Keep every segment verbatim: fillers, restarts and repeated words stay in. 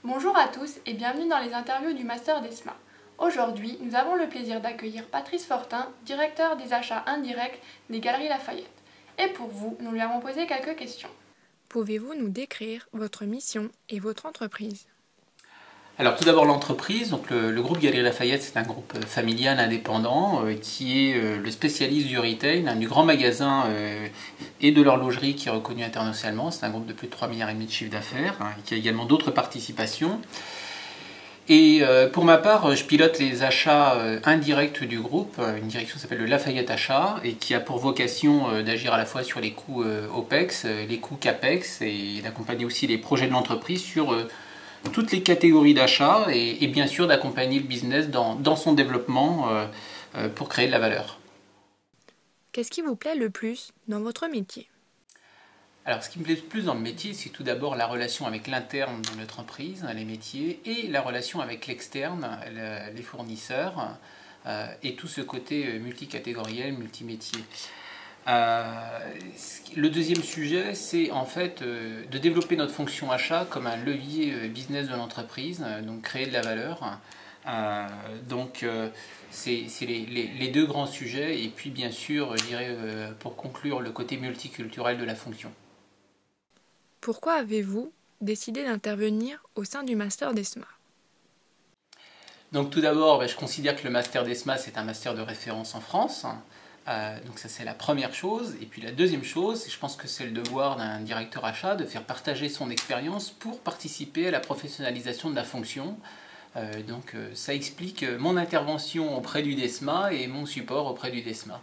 Bonjour à tous et bienvenue dans les interviews du Master d'ESMA. Aujourd'hui, nous avons le plaisir d'accueillir Patrice Fortin, directeur des achats indirects des Galeries Lafayette. Et pour vous, nous lui avons posé quelques questions. Pouvez-vous nous décrire votre mission et votre entreprise? Alors tout d'abord l'entreprise, donc le, le groupe Galeries Lafayette, c'est un groupe familial indépendant euh, qui est euh, le spécialiste du retail, hein, du grand magasin euh, et de l'horlogerie qui est reconnu internationalement. C'est un groupe de plus de trois virgule cinq milliards de chiffre d'affaires, hein, qui a également d'autres participations. Et euh, pour ma part, je pilote les achats euh, indirects du groupe, une direction qui s'appelle le Lafayette Achat et qui a pour vocation euh, d'agir à la fois sur les coûts euh, OPEX, euh, les coûts CAPEX et d'accompagner aussi les projets de l'entreprise sur euh, toutes les catégories d'achat et, et bien sûr d'accompagner le business dans, dans son développement euh, euh, pour créer de la valeur. Qu'est-ce qui vous plaît le plus dans votre métier? Alors ce qui me plaît le plus dans le métier, c'est tout d'abord la relation avec l'interne de notre entreprise, les métiers, et la relation avec l'externe, les fournisseurs, euh, et tout ce côté multicatégoriel, multimétier. Euh, le deuxième sujet, c'est en fait euh, de développer notre fonction achat comme un levier euh, business de l'entreprise, euh, donc créer de la valeur. Euh, donc euh, c'est les, les, les deux grands sujets, et puis bien sûr, je dirais euh, pour conclure, le côté multiculturel de la fonction. Pourquoi avez-vous décidé d'intervenir au sein du Master d'ESMA? Donc tout d'abord, ben, je considère que le Master d'ESMA, c'est un master de référence en France. Euh, donc ça c'est la première chose. Et puis la deuxième chose, je pense que c'est le devoir d'un directeur achat de faire partager son expérience pour participer à la professionnalisation de la fonction. Euh, donc euh, ça explique mon intervention auprès du DESMA et mon support auprès du DESMA.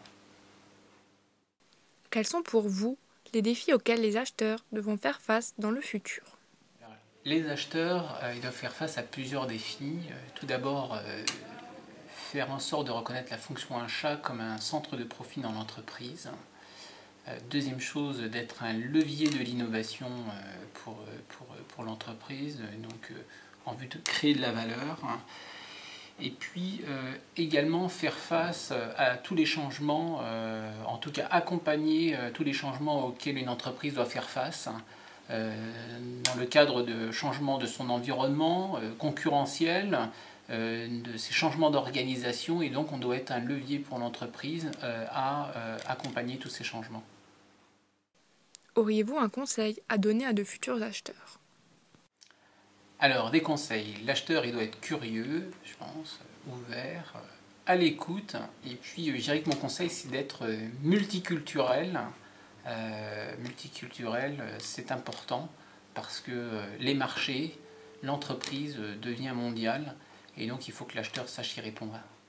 Quels sont pour vous les défis auxquels les acheteurs devront faire face dans le futur? Les acheteurs euh, ils doivent faire face à plusieurs défis. Euh, tout d'abord, euh, faire en sorte de reconnaître la fonction achat comme un centre de profit dans l'entreprise. Euh, deuxième chose, d'être un levier de l'innovation euh, pour, pour, pour l'entreprise, donc euh, en vue de créer de la valeur. Et puis euh, également faire face à tous les changements, euh, en tout cas accompagner euh, tous les changements auxquels une entreprise doit faire face, euh, dans le cadre de changements de son environnement euh, concurrentiel, euh, de ces changements d'organisation, et donc on doit être un levier pour l'entreprise euh, à euh, accompagner tous ces changements. Auriez-vous un conseil à donner à de futurs acheteurs? Alors, des conseils. L'acheteur, il doit être curieux, je pense, ouvert, à l'écoute. Et puis, je dirais que mon conseil, c'est d'être multiculturel. Euh, multiculturel, c'est important parce que les marchés, l'entreprise devient mondiale. Et donc, il faut que l'acheteur sache y répondre.